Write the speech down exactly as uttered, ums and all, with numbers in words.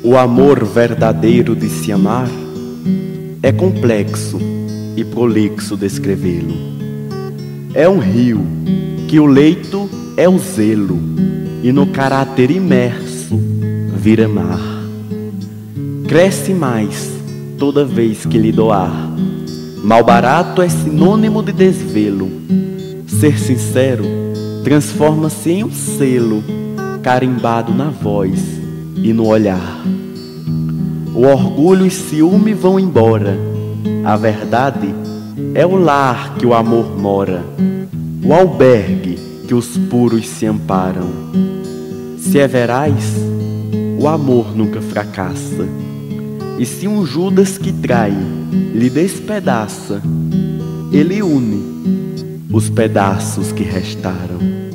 O amor verdadeiro de se amar é complexo e prolixo descrevê-lo. É um rio que o leito é o zelo e no caráter imerso vira mar. Cresce mais toda vez que lhe doar. Mal barato é sinônimo de desvelo. Ser sincero transforma-se em um selo carimbado na voz e no olhar. O orgulho e ciúme vão embora. A verdade é o lar que o amor mora, o albergue que os puros se amparam. Se é veraz, o amor nunca fracassa. E se um Judas que trai lhe despedaça, ele une os pedaços que restaram.